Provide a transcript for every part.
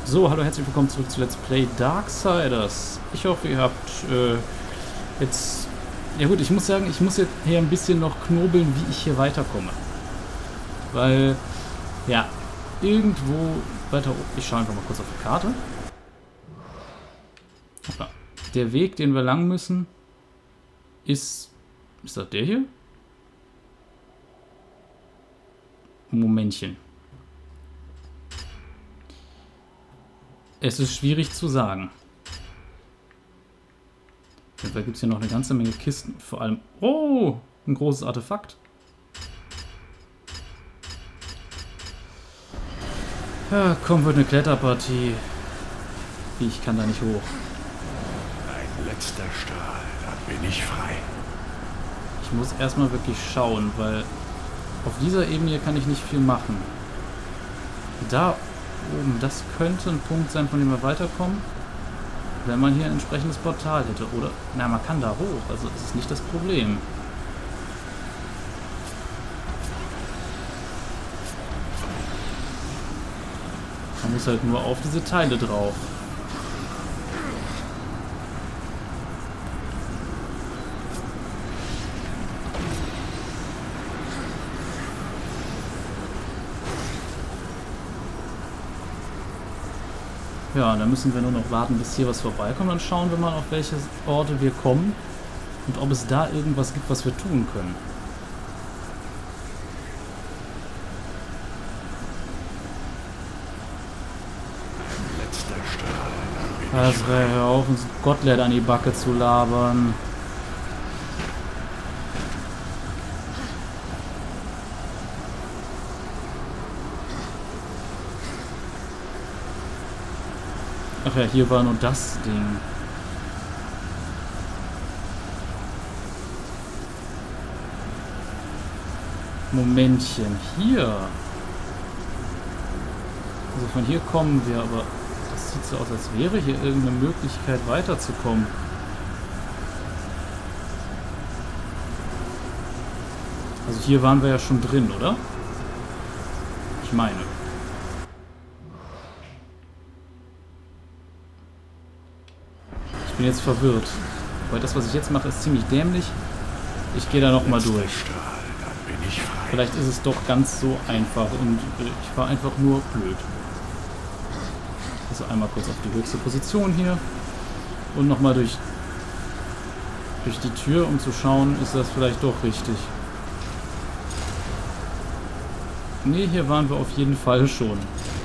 So, hallo, herzlich willkommen zurück zu Let's Play Darksiders. Ich hoffe, ihr habt jetzt... Ja gut, ich muss sagen, ich muss jetzt hier ein bisschen noch knobeln, wie ich hier weiterkomme. Weil, ja, irgendwo weiter oben... Ich schaue einfach mal kurz auf die Karte. Hoppla. Der Weg, den wir lang müssen, ist... Ist das der hier? Momentchen. Es ist schwierig zu sagen. Da gibt es hier noch eine ganze Menge Kisten. Vor allem... Oh! Ein großes Artefakt. Ja, komm, wird eine Kletterpartie. Ich kann da nicht hoch. Ein letzter Strahl, dann bin ich frei. Ich muss erstmal wirklich schauen, weil auf dieser Ebene hier kann ich nicht viel machen. Da oben, das könnte ein Punkt sein, von dem wir weiterkommen, wenn man hier ein entsprechendes Portal hätte. Oder, na, man kann da hoch, also es ist nicht das Problem. Man muss halt nur auf diese Teile drauf. Ja, dann müssen wir nur noch warten, bis hier was vorbeikommt. Dann schauen wir mal, auf welche Orte wir kommen und ob es da irgendwas gibt, was wir tun können. Ein letzter Strahl, dann bin ich Also, hör auf, uns Gottlet an die Backe zu labern. Ach ja, hier war nur das Ding. Momentchen, hier. Also von hier kommen wir, aber das sieht so aus, als wäre hier irgendeine Möglichkeit weiterzukommen. Also hier waren wir ja schon drin, oder? Ich meine. Ich bin jetzt verwirrt. Weil das, was ich jetzt mache, ist ziemlich dämlich. Ich gehe da nochmal durch. Strahl, dann bin ich frei. Vielleicht ist es doch ganz so einfach und ich war einfach nur blöd. Also einmal kurz auf die höchste Position hier und nochmal durch die Tür, um zu schauen, ist das vielleicht doch richtig. Ne, hier waren wir auf jeden Fall schon.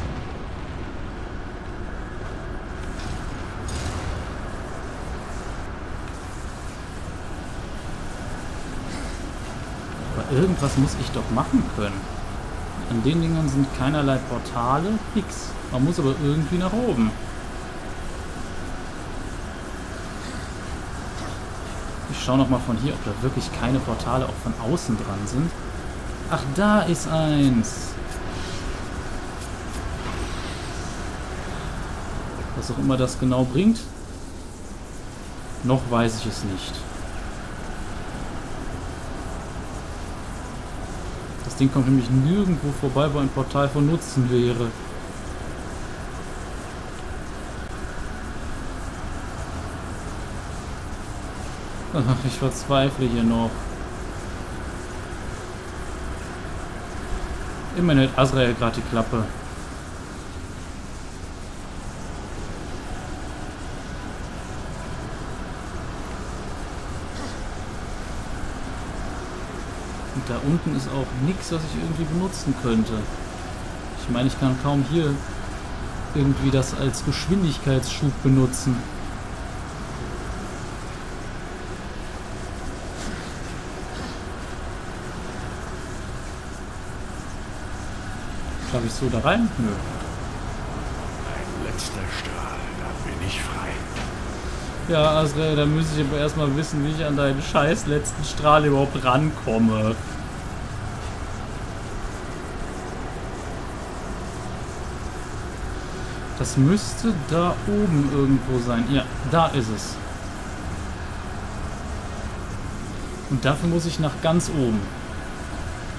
Irgendwas muss ich doch machen können. An den Dingern sind keinerlei Portale, nix. Man muss aber irgendwie nach oben. Ich schaue nochmal von hier, ob da wirklich keine Portale auch von außen dran sind. Ach, da ist eins. Was auch immer das genau bringt. Noch weiß ich es nicht. Das Ding kommt nämlich nirgendwo vorbei, wo ein Portal von Nutzen wäre. Ach, ich verzweifle hier noch. Immerhin hält Azrael gerade die Klappe. Und da unten ist auch nichts, was ich irgendwie benutzen könnte. Ich meine, ich kann kaum hier irgendwie das als Geschwindigkeitsschub benutzen. Schaffe ich so da rein? Nö. Ein letzter Strahl, dann bin ich frei. Ja, Azrael, da müsste ich aber erstmal wissen, wie ich an deinen scheiß letzten Strahl überhaupt rankomme. Das müsste da oben irgendwo sein. Ja, da ist es. Und dafür muss ich nach ganz oben.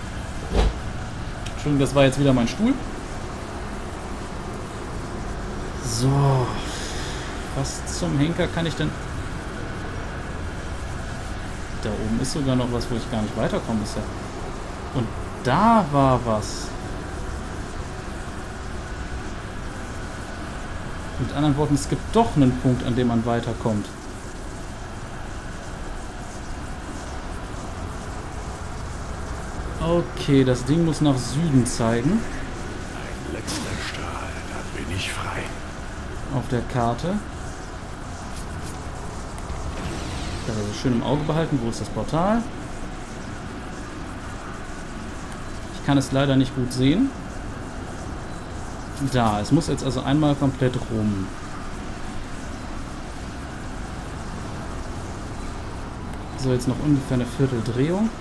Entschuldigung, das war jetzt wieder mein Stuhl. So. Was zum Henker kann ich denn... Da oben ist sogar noch was, wo ich gar nicht weiterkomme bisher. Und da war was. Mit anderen Worten, es gibt doch einen Punkt, an dem man weiterkommt. Okay, das Ding muss nach Süden zeigen. Ein letzter Strahl, dann bin ich frei. Auf der Karte. Das also schön im Auge behalten. Wo ist das Portal? Ich kann es leider nicht gut sehen. Da, es muss jetzt also einmal komplett rum. So, jetzt noch ungefähr eine Vierteldrehung.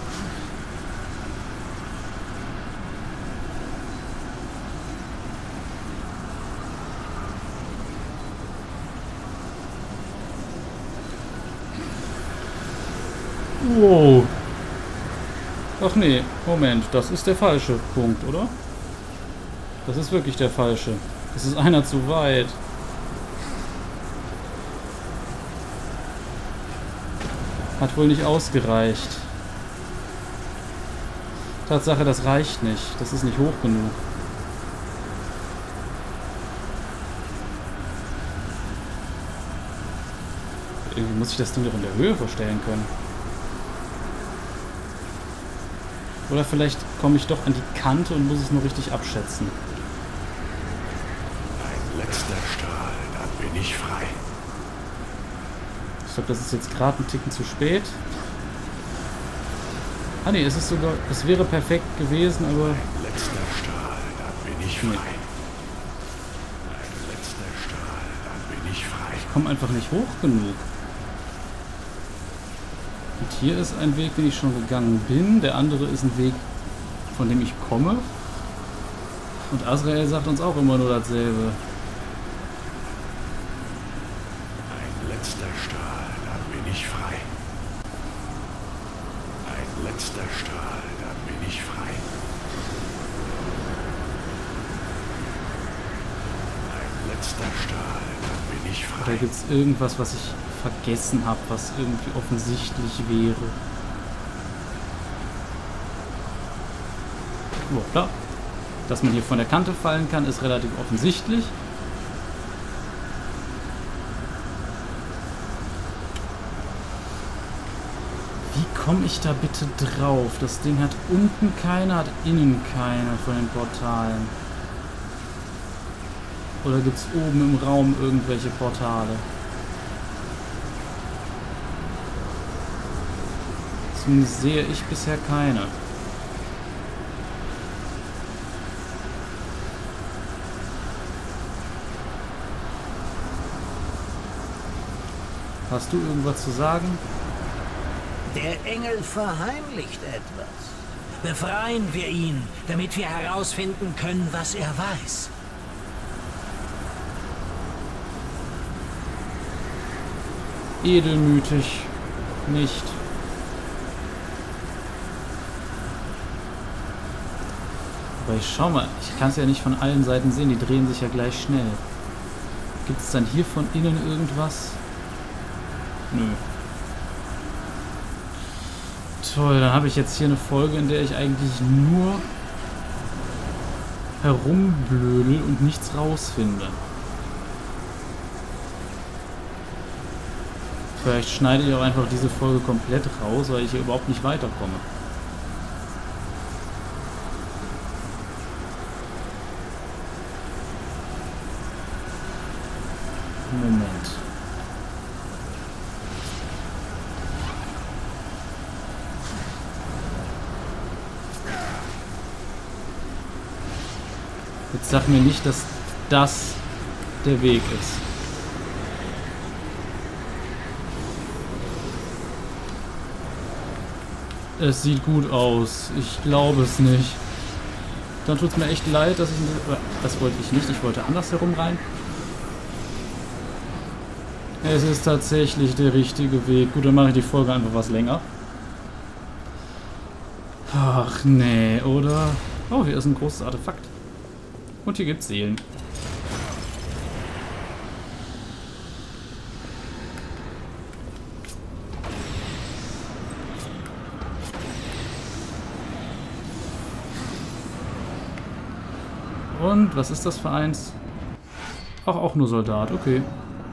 Wow. Ach nee, Moment, das ist der falsche Punkt, oder? Das ist wirklich der falsche. Das ist einer zu weit. Hat wohl nicht ausgereicht. Tatsache, das reicht nicht. Das ist nicht hoch genug. Irgendwie muss ich das Ding doch in der Höhe verstellen können. Oder vielleicht komme ich doch an die Kante und muss es nur richtig abschätzen. Ein letzter Strahl, dann bin ich frei. Ich glaube, das ist jetzt gerade ein Ticken zu spät. Ah ne, es ist sogar... Es wäre perfekt gewesen, aber... Ein letzter Strahl, dann bin ich frei. Nee. Ein letzter Strahl, dann bin ich frei. Ich komme einfach nicht hoch genug. Und hier ist ein Weg, den ich schon gegangen bin. Der andere ist ein Weg, von dem ich komme. Und Azrael sagt uns auch immer nur dasselbe. Ein letzter Strahl, dann bin ich frei. Ein letzter Strahl, dann bin ich frei. Ein letzter Strahl, dann bin ich frei. Oder gibt es irgendwas, was ich vergessen habe, was irgendwie offensichtlich wäre? Oh, klar. Dass man hier von der Kante fallen kann, ist relativ offensichtlich. Wie komme ich da bitte drauf? Das Ding hat unten keine, hat innen keine von den Portalen. Oder gibt es oben im Raum irgendwelche Portale? Zumindest sehe ich bisher keine. Hast du irgendwas zu sagen? Der Engel verheimlicht etwas. Befreien wir ihn, damit wir herausfinden können, was er weiß. Edelmütig. Nicht. Aber ich schau mal, ich kann es ja nicht von allen Seiten sehen, die drehen sich ja gleich schnell. Gibt es dann hier von innen irgendwas? Nö. Toll, dann habe ich jetzt hier eine Folge, in der ich eigentlich nur herumblödel und nichts rausfinde. Vielleicht schneide ich auch einfach diese Folge komplett raus, weil ich hier überhaupt nicht weiterkomme. Moment. Jetzt sag mir nicht, dass das der Weg ist. Es sieht gut aus. Ich glaube es nicht. Dann tut es mir echt leid, dass ich... Das wollte ich nicht. Ich wollte andersherum rein. Es ist tatsächlich der richtige Weg. Gut, dann mache ich die Folge einfach was länger. Ach nee, oder? Oh, hier ist ein großes Artefakt. Und hier gibt es Seelen. Und was ist das für eins? Ach, auch nur Soldat, okay.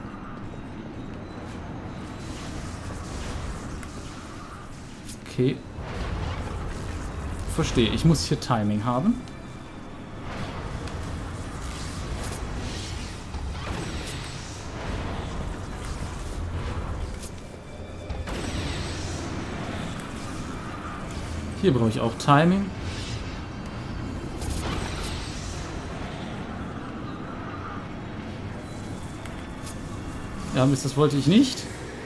Okay. Verstehe, ich muss hier Timing haben. Hier brauche ich auch Timing. Ja, Mist, das wollte ich nicht.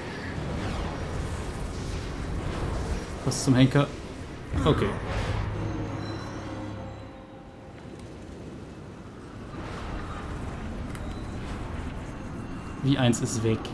Was zum Henker? Okay. Wie eins ist weg.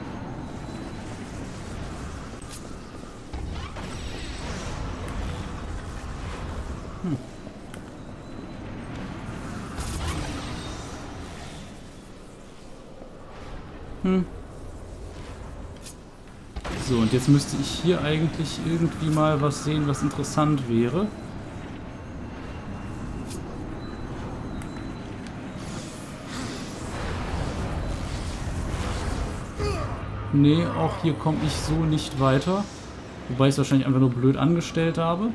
So, und jetzt müsste ich hier eigentlich irgendwie mal was sehen, was interessant wäre. Nee, auch hier komme ich so nicht weiter. Wobei ich es wahrscheinlich einfach nur blöd angestellt habe.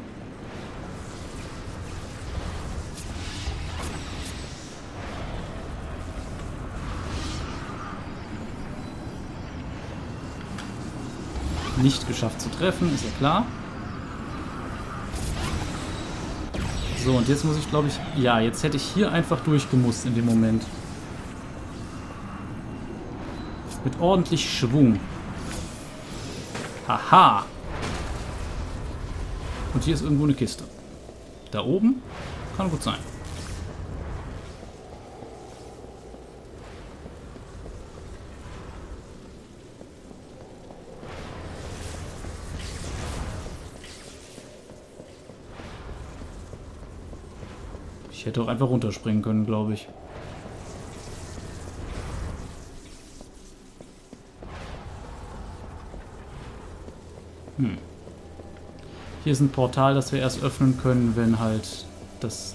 Nicht geschafft zu treffen, ist ja klar. So, und jetzt muss ich, glaube ich... Ja, jetzt hätte ich hier einfach durchgemusst in dem Moment. Mit ordentlich Schwung. Haha! Und hier ist irgendwo eine Kiste. Da oben? Kann gut sein. Ich hätte auch einfach runterspringen können, glaube ich. Hier ist ein Portal, das wir erst öffnen können, wenn halt das...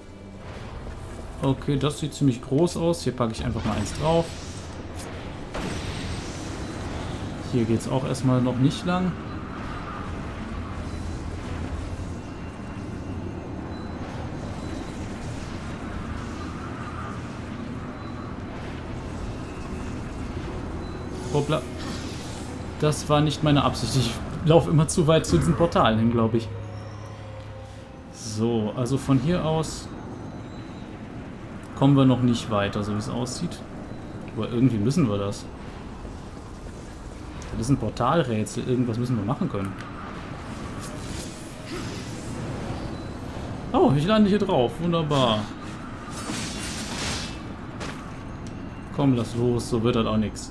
Okay, das sieht ziemlich groß aus. Hier packe ich einfach mal eins drauf. Hier geht es auch erstmal noch nicht lang. Hoppla. Das war nicht meine Absicht. Ich laufe immer zu weit zu diesen Portalen hin, glaube ich. So, also von hier aus kommen wir noch nicht weiter, so wie es aussieht. Aber irgendwie müssen wir das. Das ist ein Portalrätsel. Irgendwas müssen wir machen können. Oh, ich lande hier drauf. Wunderbar. Komm, lass los. So wird das auch nichts.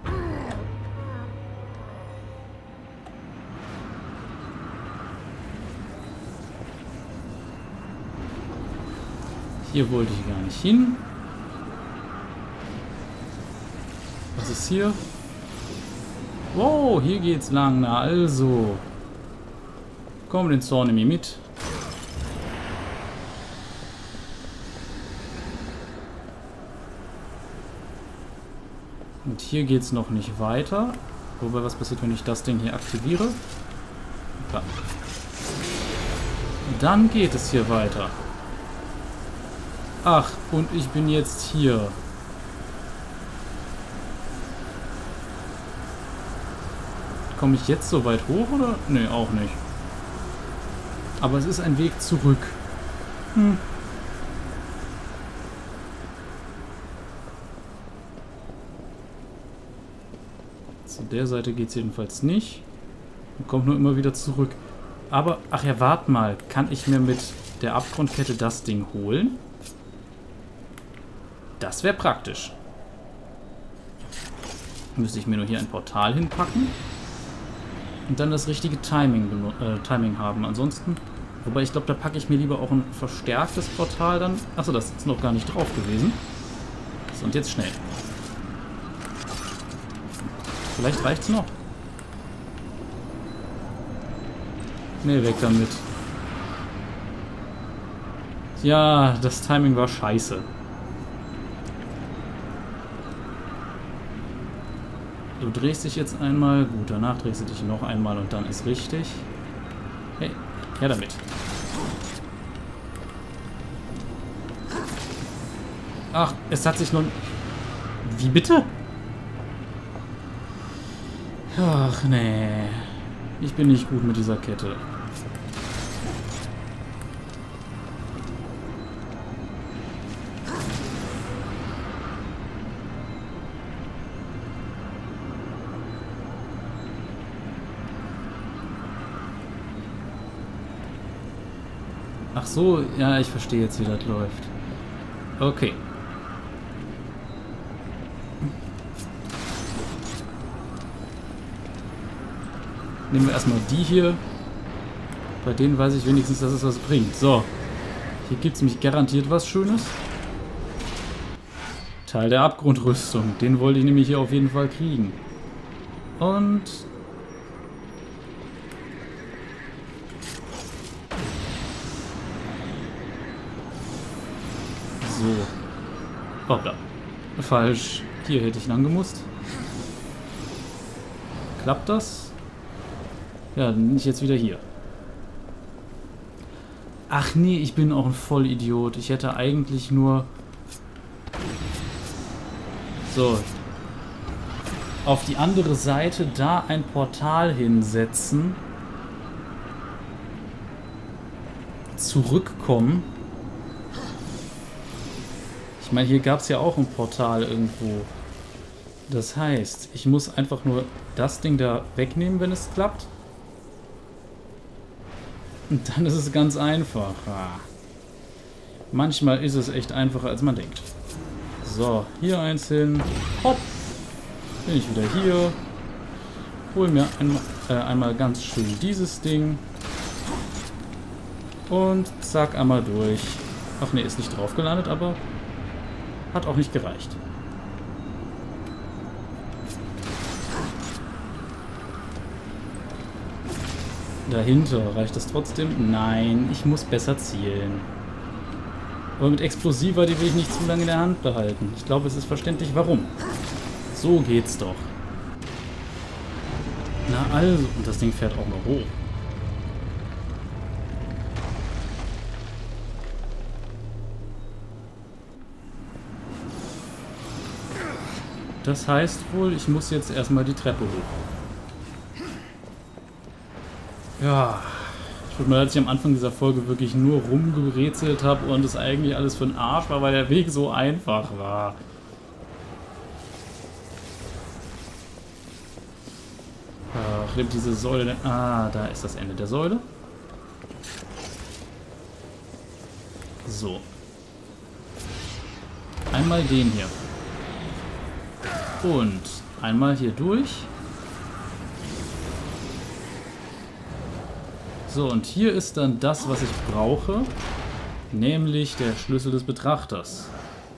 Hier wollte ich gar nicht hin. Was ist hier? Wow, hier geht's lang. Na also. Komm, den Zorn nimm ich mit. Und hier geht's noch nicht weiter. Wobei, was passiert, wenn ich das Ding hier aktiviere? Ja. Dann geht es hier weiter. Ach, und ich bin jetzt hier. Komme ich jetzt so weit hoch, oder? Nee, auch nicht. Aber es ist ein Weg zurück. Zu der Seite geht es jedenfalls nicht. Man kommt nur immer wieder zurück. Aber, ach ja, warte mal. Kann ich mir mit der Abgrundkette das Ding holen? Das wäre praktisch. Müsste ich mir nur hier ein Portal hinpacken. Und dann das richtige Timing haben. Ansonsten, wobei ich glaube, da packe ich mir lieber auch ein verstärktes Portal dann. Achso, das ist noch gar nicht drauf gewesen. So, und jetzt schnell. Vielleicht reicht es noch. Ne, weg damit. Ja, das Timing war scheiße. Du drehst dich jetzt einmal. Gut, danach drehst du dich noch einmal und dann ist richtig. Hey, her damit. Ach, es hat sich nun... Wie bitte? Ach, nee. Ich bin nicht gut mit dieser Kette. Ach so, ja, ich verstehe jetzt, wie das läuft. Okay. Nehmen wir erstmal die hier. Bei denen weiß ich wenigstens, dass es was bringt. So. Hier gibt es nämlich garantiert was Schönes. Teil der Abgrundrüstung. Den wollte ich nämlich hier auf jeden Fall kriegen. Und... so. Hoppla. Falsch. Hier hätte ich lang gemusst. Klappt das? Ja, dann bin ich jetzt wieder hier. Ach nee, ich bin auch ein Vollidiot. Ich hätte eigentlich nur... So. Auf die andere Seite da ein Portal hinsetzen. Zurückkommen. Ich meine, hier gab es ja auch ein Portal irgendwo. Das heißt, ich muss einfach nur das Ding da wegnehmen, wenn es klappt. Und dann ist es ganz einfach. Manchmal ist es echt einfacher, als man denkt. So, hier eins hin. Hopp. Bin ich wieder hier. Hol mir einmal ganz schön dieses Ding. Und zack, einmal durch. Ach ne, ist nicht drauf gelandet, aber hat auch nicht gereicht. Dahinter reicht das trotzdem? Nein, ich muss besser zielen. Aber mit Explosiva, die will ich nicht zu lange in der Hand behalten. Ich glaube, es ist verständlich, warum. So geht's doch. Na also, und das Ding fährt auch noch hoch. Das heißt wohl, ich muss jetzt erstmal die Treppe hoch. Ja, tut mir leid, dass ich am Anfang dieser Folge wirklich nur rumgerätselt habe und es eigentlich alles für den Arsch war, weil der Weg so einfach war. Ach, nimmt diese Säule denn... Ah, da ist das Ende der Säule. So. Einmal den hier. Und einmal hier durch. So, und hier ist dann das, was ich brauche. Nämlich der Schlüssel des Betrachters.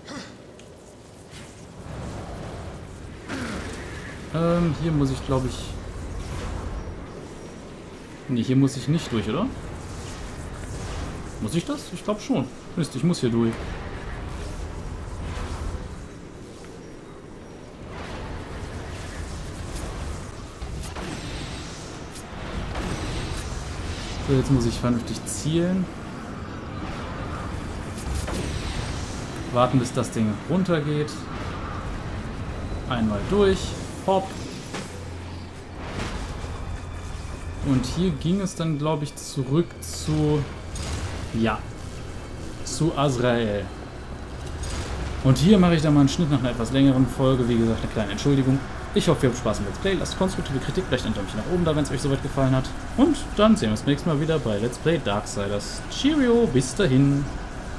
Hier muss ich, glaube ich... Ne, hier muss ich nicht durch, oder? Muss ich das? Ich glaube schon. Mist, ich muss hier durch. So, jetzt muss ich vernünftig zielen. Warten, bis das Ding runtergeht. Einmal durch. Hopp. Und hier ging es dann, glaube ich, zurück zu... Ja. Zu Azrael. Und hier mache ich dann mal einen Schnitt nach einer etwas längeren Folge. Wie gesagt, eine kleine Entschuldigung. Ich hoffe, ihr habt Spaß im Let's Play. Lasst konstruktive Kritik, vielleicht ein Däumchen nach oben da, wenn es euch soweit gefallen hat. Und dann sehen wir uns nächstes Mal wieder bei Let's Play Darksiders. Cheerio, bis dahin.